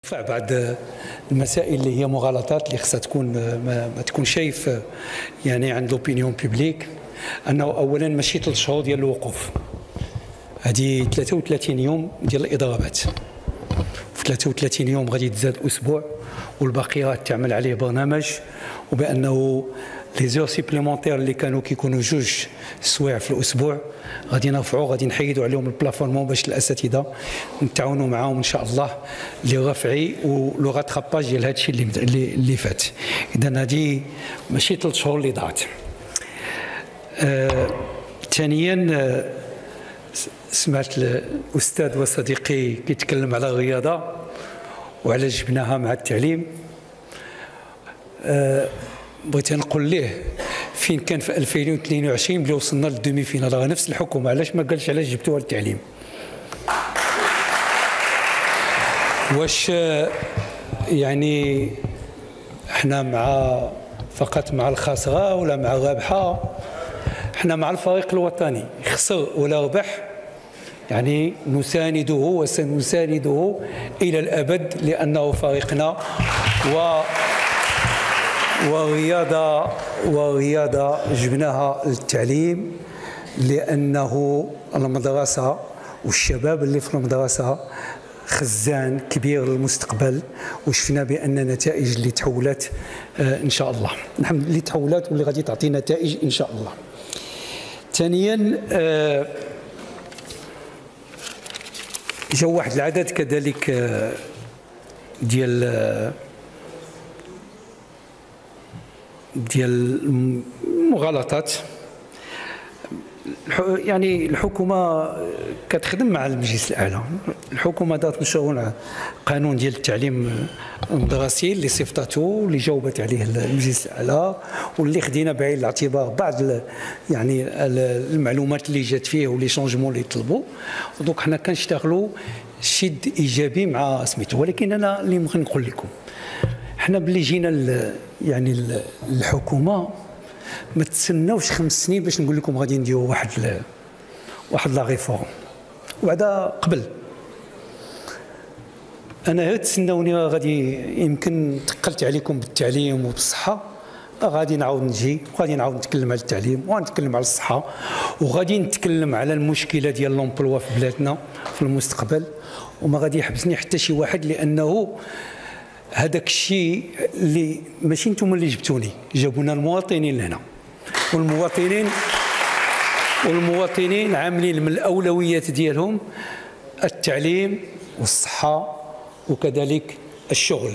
بعض المسائل اللي هي مغالطات اللي خصها تكون ما تكون شايف يعني عند لوبينيون بوبليك، انه اولا ماشي 3 شهور ديال الوقوف، هذه 33 يوم ديال الاضرابات، في 33 يوم غادي تزاد اسبوع والباقي تعمل عليه برنامج، وبانه لي زور سيبليمونتير اللي كانوا كيكونوا 2 سوايع في الاسبوع غادي نرفعوا، غادي نحيدوا عليهم البلافونمون باش الاساتذه نتعاونوا معاهم ان شاء الله لرفع ولو غاتراباج ديال هذا الشيء اللي فات. اذا هذه ماشي 3 شهور اللي ضاعت. ثانيا سمعت الاستاذ وصديقي كيتكلم على الرياضه وعلى جبناها مع التعليم. بغيت نقول ليه فين كان في 2022 ملي وصلنا للدومي فينال، راه نفس الحكومه، علاش ما قالش علاش جبتوها للتعليم؟ واش يعني احنا مع فقط مع الخاسره ولا مع الرابحه؟ احنا مع الفريق الوطني، خسر ولا ربح يعني نسانده وسنسانده الى الابد، لانه فريقنا ورياضة جبناها للتعليم، لأنه المدرسة والشباب اللي في المدرسة خزان كبير للمستقبل، وشفنا بأن النتائج اللي تحولت إن شاء الله، نحن اللي تحولت واللي غادي تعطي نتائج إن شاء الله. ثانيا جاء واحد العدد كذلك ديال المغالطات. يعني الحكومه كتخدم مع المجلس الاعلى، الحكومه دارت مشروع قانون ديال التعليم المدرسي اللي صيفطته اللي جاوبت عليه المجلس الاعلى، واللي خدينا بعين الاعتبار بعض يعني المعلومات اللي جات فيه ولي شونجمون اللي طلبوا، ودونك حنا كنشتغلوا شد ايجابي مع سميتو. ولكن انا اللي ممكن نقول لكم، احنا بلي جينا يعني الحكومه ما تسناوش 5 سنين باش نقول لكم غادي نديروا واحد لا ريفورم وبعدا قبل. انا غير تسناوني غادي يمكن ثقلت عليكم بالتعليم وبالصحه، غادي نعاود نجي وغادي نعاود نتكلم على التعليم وغنتكلم على الصحه، وغادي نتكلم على المشكله ديال لومبلوا في بلادنا في المستقبل، وما غادي يحبسني حتى شي واحد، لانه هذاك الشيء اللي ماشي نتوما اللي جبتوني، جابونا المواطنين لهنا، والمواطنين عاملين من الاولويات ديالهم التعليم والصحه وكذلك الشغل.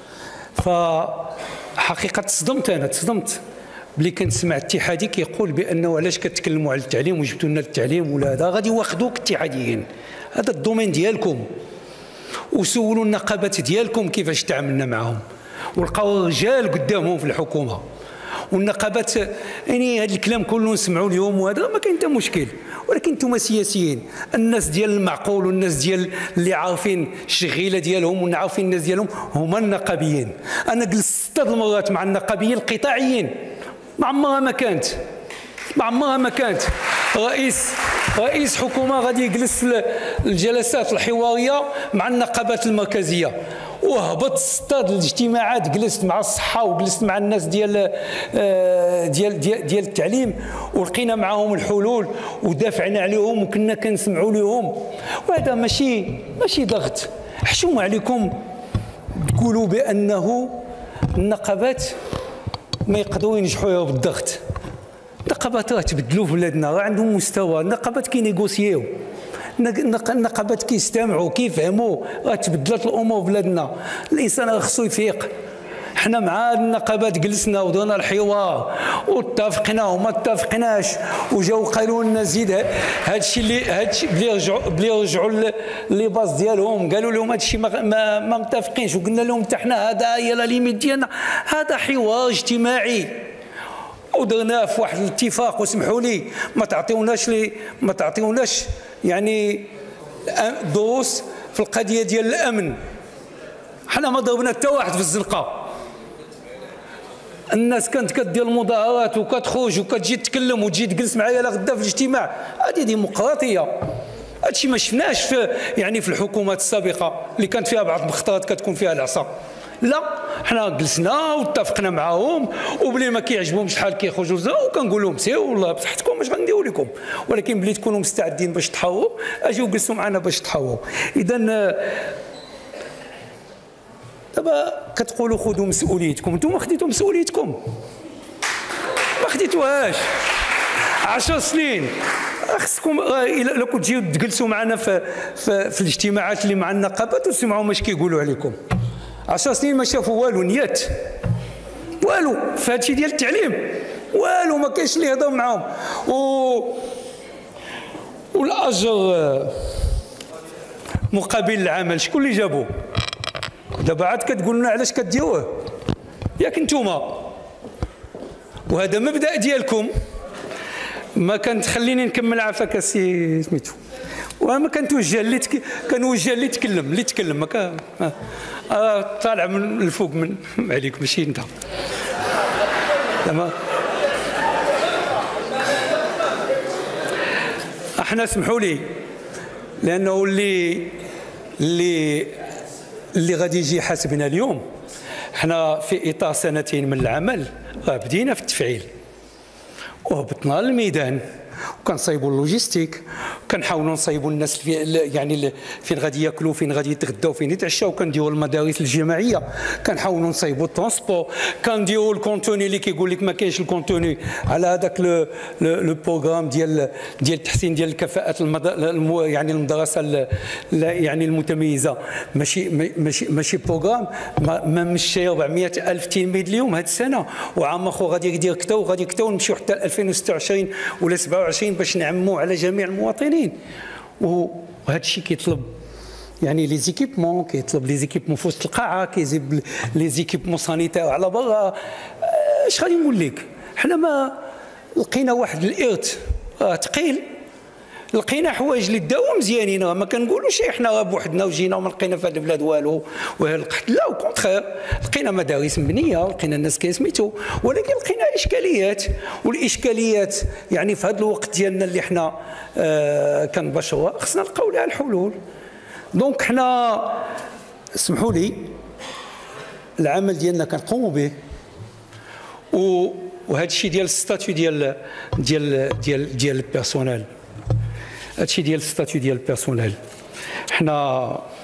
فحقيقه تصدمت بلي كنسمع اتحادي كيقول بانه علاش كتكلموا على التعليم وجبتوا لنا التعليم ولا هذا، غادي يواخذوك اتحاديين، هذا الدومين ديالكم، وسولوا النقابات ديالكم كيفاش تعاملنا معهم، ولقاو رجال قدامهم في الحكومه والنقابات. يعني هذا الكلام كله نسمعوا اليوم وهذا ما كاين حتى مشكل، ولكن انتم سياسيين، الناس ديال المعقول والناس ديال اللي عارفين الشغيله ديالهم وعارفين الناس ديالهم هما النقابيين. انا جلست 6 المرات مع النقابيين القطاعيين، ما عمرها ما كانت رئيس حكومه غادي يجلس في الجلسات الحواريه مع النقابات المركزيه، وهبط 6 الاجتماعات، جلست مع الصحه وجلست مع الناس ديال التعليم، ولقينا معهم الحلول ودافعنا عليهم وكنا كنسمعوا لهم. وهذا ماشي ضغط. حشومه عليكم تقولوا بانه النقابات ما يقدروا ينجحوا بالضغط. النقابات راه تبدلوا في بلادنا، راه عندهم مستوى، النقابات كينيغوسيو، النقابات كيستمعوا كيفهموا، راه تبدلت الامور في بلادنا، الانسان راه خصو يفيق. حنا مع النقابات جلسنا ودرنا الحوار واتفقنا وما اتفقناش، وجاو قالوا لنا زيد هذا الشيء بلي رجعوا لي باز ديالهم قالوا لهم هذا الشيء ما متفقينش، وقلنا لهم حتى حنا هذا هي لا ليميت ديالنا، هذا حوار اجتماعي ودرناه في واحد الاتفاق. وسمحوا لي ما تعطيوناش يعني دروس في القضيه ديال الامن. حنا ما ضربنا حتى واحد في الزنقه، الناس كانت كدير المظاهرات وكتخرج وكتجي تتكلم وتجي تجلس معايا لغدا في الاجتماع، هذه ديمقراطيه، هادشي ما شفناش في يعني في الحكومات السابقه اللي كانت فيها بعض المخططات كتكون فيها العصا. لا، حنا جلسنا واتفقنا معاهم، وبلي ما كيعجبهمش الحال كيخرجوا وكنقول لهم سير والله بصحتكم اش غنديروا لكم، ولكن بلي تكونوا مستعدين باش تحاوروا اجيو جلسوا معنا باش تحاوروا. اذا دابا كتقولوا خذوا مسؤوليتكم، انتم خديتوا مسؤوليتكم؟ ما خديتوهاش. 10 سنين خصكم الا كنت تجيو تجلسوا معنا في الاجتماعات اللي مع النقابات وتسمعوا واش كيقولوا عليكم. 10 سنين ما شافوا والو، نيات والو في هادشي ديال التعليم، والو ما كاينش اللي يهضر معاهم. والاجر مقابل العمل شكون اللي جابوه؟ دابا عاد كتقول لنا علاش كديروه؟ ياك نتوما، وهذا مبدا ديالكم. ما كنخليني نكمل عافاك السي سميتو، وما كنتوجه اللي كنوجه اللي تكلم ما كان طالع من الفوق من عليك ماشي انت. تمام. احنا سمحوا لي، لانه اللي غادي يجي حاسبنا اليوم، احنا في اطار 2 من العمل بدينا في التفعيل وهبطنا للميدان وكنصايبوا اللوجيستيك، كنحاولوا نصايبوا الناس يعني فين غادي ياكلوا، فين غادي يتغداو، فين يتعشاو، كنديروا المدارس الجامعيه، كنحاولوا نصايبوا الترونسبور، كنديروا الكونتوني اللي كيقول لك ما كاينش الكونتوني على هذاك لو بروغرام ديال التحسين ديال الكفاءات يعني المدرسه يعني المتميزه، ماشي بروغرام ما مشى 400,000 تلميذ اليوم هذه السنه، وعام اخر غادي يدير كذا وغادي كذا، ونمشيو حتى 2026 ولا 27 باش نعموا على جميع المواطنين. وهذا الشيء كيطلب يعني لي زيكيبمون، كيطلب لي زيكيبمون في وسط القاعه، كيجيب لي زيكيبمون سانيتير على برا. اش غادي نقول لك؟ حنا ما لقينا واحد الارث ثقيل، لقينا حوايج اللي داو مزيانين، ما كنقولوش احنا بوحدنا وجينا وما لقينا في هذه البلاد والو والقحط، لا وكونتخير، لقينا مدارس مبنيه، لقينا الناس كيسميتو، ولكن لقينا اشكاليات، والاشكاليات يعني في هذا الوقت ديالنا اللي احنا كنبشروها خصنا نلقاو لها الحلول. دونك حنا اسمحوا لي العمل ديالنا كنقوموا به، وهذا الشيء ديال الستاتيو ديال البيرسونيل، هادشي ديال الستاتيو ديال البيرسونيل، حنا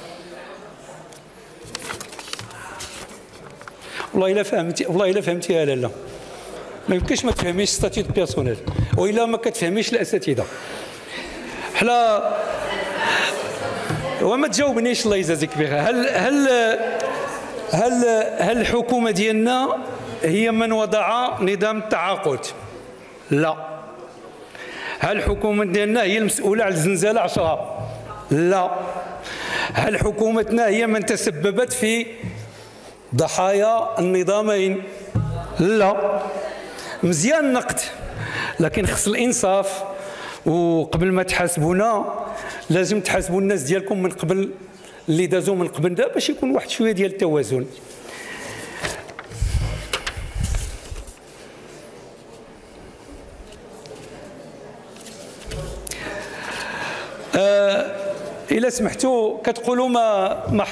والله الا فهمتيها لالا، ما يمكنش ما تفهميش ستاتيو ديال البيرسونيل، والا ما كتفهميش الاساتذه. حنا وما تجاوبنيش الله يجازيك بخير. هل الحكومه ديالنا هي من وضع نظام التعاقد؟ لا. هل الحكومه ديالنا هي المسؤوله على الزنزانه 10؟ لا. هل حكومتنا هي من تسببت في ضحايا النظامين؟ لا. مزيان النقد، لكن خص الانصاف، وقبل ما تحاسبونا لازم تحاسبوا الناس ديالكم من قبل، اللي دازوا من قبل دا، باش يكون واحد شويه ديال التوازن. إلا سمحتوا كتقولوا ما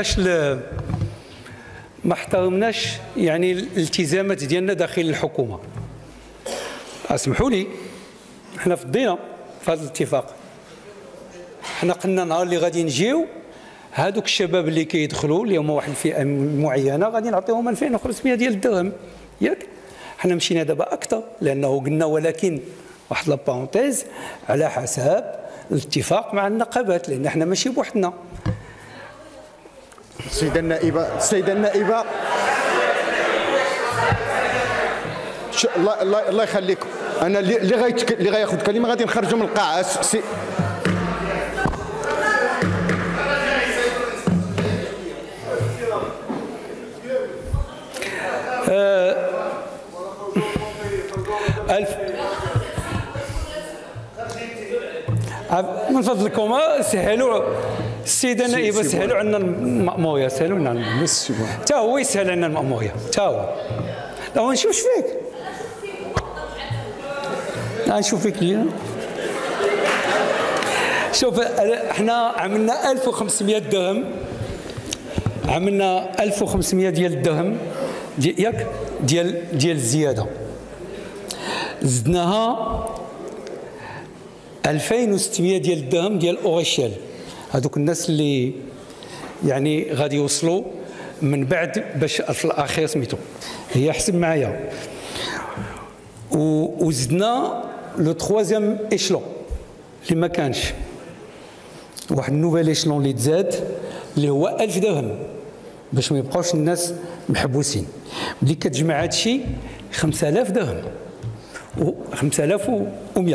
احترمناش يعني الالتزامات ديالنا داخل الحكومة. اسمحوا لي، حنا فضينا في هذا الاتفاق، حنا قلنا نهار اللي غادي نجيو هذوك الشباب اللي كيدخلوا اللي هما واحد الفئة معينة غادي نعطيهم 2500 ديال الدرهم، ياك؟ حنا مشينا دابا أكثر، لأنه قلنا ولكن واحد لابارونتيز على حساب الاتفاق مع النقابات، لان احنا ماشي بوحدنا. السيده النائبه الله يخليكم، انا اللي غياخذ كلمه غادي نخرجوا من القاعه. من فضلكم سهلوا السيده النائبه، سهلوا عنا المأموريه، سهلوا لنا حتى هو يسهل عنا المأموريه، حتى هو. لا نشوف فيك، نشوف فيك شوف احنا عملنا 1500 درهم، عملنا 1500 ديال الدرهم ياك ديال الزياده، زدناها 2600 ديال الدرهم ديال اوريشيل. هذوك الناس اللي يعني غادي يوصلوا من بعد باش في الاخير سميتو، هي حسب معايا. وزدنا لو تخوازيام ايشلون اللي ما كانش، واحد النوفيل ايشلون اللي تزاد اللي هو 1000 درهم باش ما يبقاوش الناس محبوسين. ملي كتجمع هادشي 5000 درهم و 5100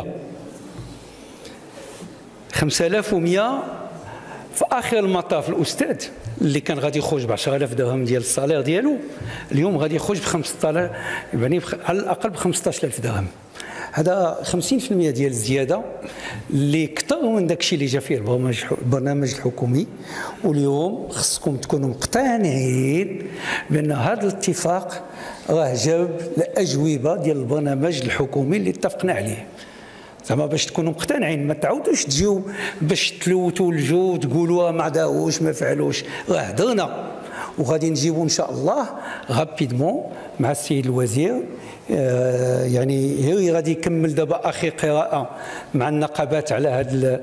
5100 في اخر المطاف. الاستاذ اللي كان غادي يخرج ب 10000 درهم ديال الصالير ديالو اليوم غادي يخرج ب 15000، يعني على الاقل ب 15000 درهم. هذا 50% ديال الزياده اللي اكثر من داكشي اللي جا فيه البرنامج الحكومي. واليوم خصكم تكونوا مقتنعين بان هذا الاتفاق راه جاب الاجوبه ديال البرنامج الحكومي اللي اتفقنا عليه. زعما باش تكونوا مقتنعين، ما تعاودوش تجيو باش تلوتوا الجو وتقولوا ما داوش ما فعلوش. راه هضرنا وغادي نجيبوا ان شاء الله غابيدمون مع السيد الوزير. يعني هو غادي يكمل دابا اخر قراءه مع النقابات على هذا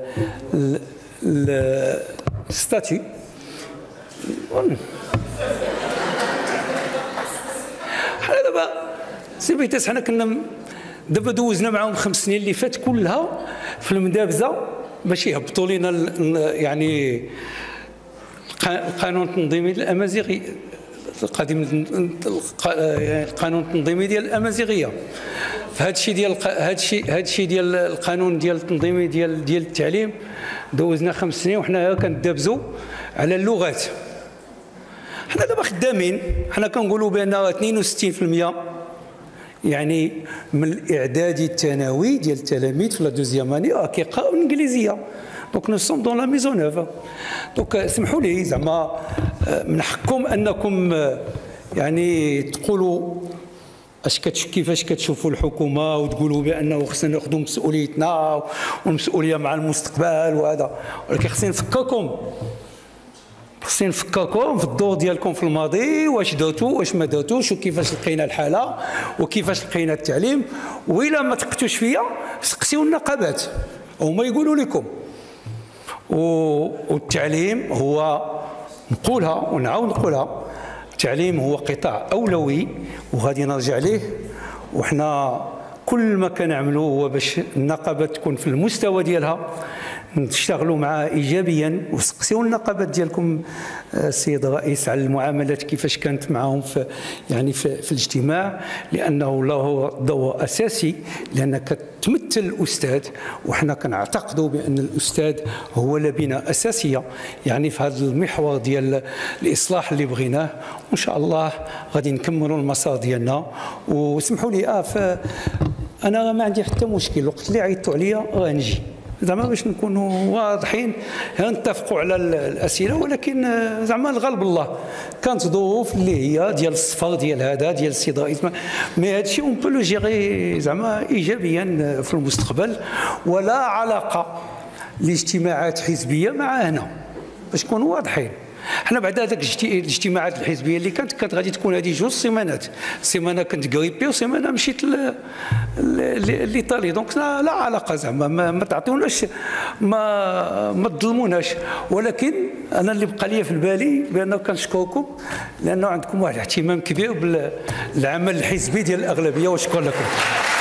الستاتيو. حنا دابا سي بيتاس حنا كنا دابا دوزنا معاهم 5 سنين اللي فات كلها في المدابزه باش يهبطوا لنا يعني القانون التنظيمي للامازيغيه، القانون التنظيمي ديال الامازيغيه. فهذا الشيء ديال ديال القانون ديال التنظيمي ديال التعليم دوزنا 5 سنين وحنا كندابزوا على اللغات. حنا دابا خدامين، حنا كنقولوا بان 62% يعني من الاعدادي الثانوي ديال التلاميذ في لا دوزيام اني راه كيقراو الانجليزيه. دونك نو سوم دون لا ميزون اوف. دونك اسمحوا لي زعما من حقكم انكم يعني تقولوا كيفاش كتشوفوا الحكومه وتقولوا بانه خصنا ناخذوا مسؤوليتنا والمسؤوليه مع المستقبل وهذا، ولكن خصني نفكركم في الدور ديالكم في الماضي، واش درتوا واش ما درتوش وكيفاش لقينا الحاله وكيفاش لقينا التعليم. وإلا ما تقتوش فيا سقسيو النقابات هما يقولوا لكم. والتعليم هو، نقولها ونعاود نقولها، التعليم هو قطاع اولوي وغادي نرجع ليه. وحنا كل ما كنعملوا هو باش النقابات تكون في المستوى ديالها، نشتغلوا معها ايجابيا. وسقسيو النقابات ديالكم السيد الرئيس على المعاملات كيفاش كانت معهم في يعني في الاجتماع، لانه له دور اساسي، لانك تمثل الاستاذ. وحنا كنعتقدوا بان الاستاذ هو لبنه اساسيه يعني في هذا المحور ديال الاصلاح اللي بغيناه. وان شاء الله غادي نكملوا المسار ديالنا. وسمحوا لي انا ما عندي حتى مشكل، الوقت اللي عيطوا عليا راه نجي، زعما باش نكونوا واضحين. نتفقوا على الاسئله، ولكن زعما الغالب الله كانت ظروف اللي هي ديال السفر ديال هذا ديال السيد الرئيس، مي هذا الشيء اون بو لو جيري زعما ايجابيا في المستقبل. ولا علاقه لاجتماعات حزبيه مع هنا باش نكونوا واضحين. حنا بعد هذاك الاجتماعات الحزبيه اللي كانت غادي تكون هذه 2 سيمانات، سيمانه كنت غريبي وسيمانه مشيت لايطالي. دونك لا علاقه، زعما ما تعطيوناش ما تظلموناش. ولكن انا اللي بقى لي في بالي بانه كنشكركم لانه عندكم واحد الاهتمام كبير بالعمل الحزبي ديال الاغلبيه، وشكرا لكم.